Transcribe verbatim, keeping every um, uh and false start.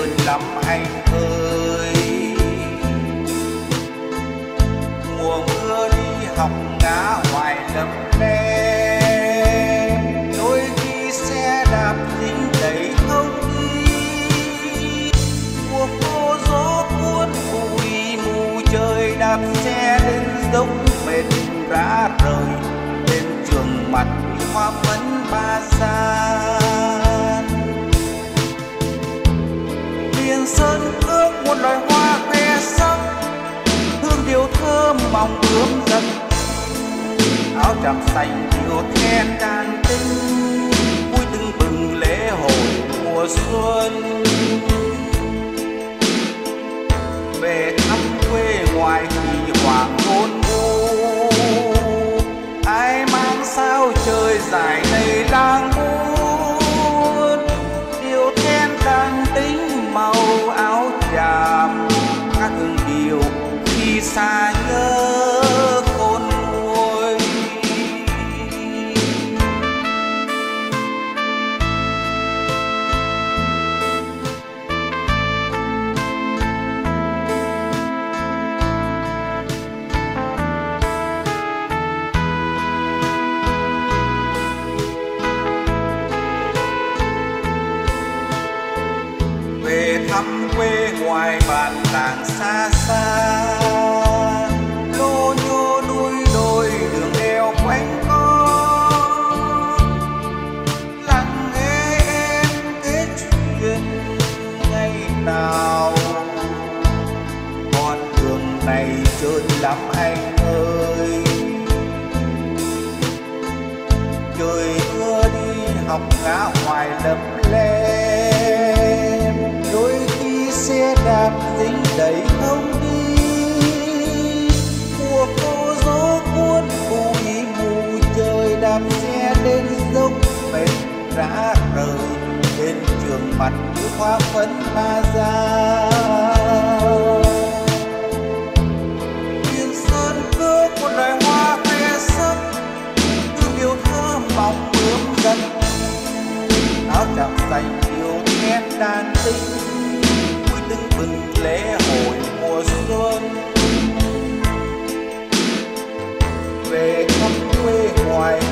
chơi lắm anh ơi. Mùa mưa đi học ngã hoài lấp lem, đôi khi xe đạp dính đầy không đi. Mùa khô gió cuốn bụi mù trời, đạp xe lên dốc mệt rã rời, lên trường mặt hoa phấn ba gian. Miền sơn ước một loài hoa khoe sắc, hương điều thơm mong ướm giấc. Áo tràm xanh điều then đàn tinh, vui tưng bừng lễ hội mùa xuân. Về thăm quê ngoài thì hoàng hôn u, ai mang sao trời dài đầy lang buốt. Điều then đàn tính màu áo tràm, các hương điều khi xa nhớ khôn nguôi. Về thăm quê ngoài bản làng xa xa, lô nhô núi đồi đường đèo quanh co. Lặng nghe em kể chuyện ngày nào, con đường này trơn lắm anh ơi. Trời mưa đi học ngã hoài lấp lem, đôi khi xe đạp dính đầy không đi. Mùa khô gió cuốn bụi mù trời, đạp xe lên dốc mệt rã rời, lên trường mặt hoa phấn ba gian. Miền sơn cước một loài hoa khoe sắc, hương điều thơm mong ướm giấc. Áo tràm xanh điều then đàn tinh, vui tưng bừng lễ hội mùa xuân. Về thăm quê ngoài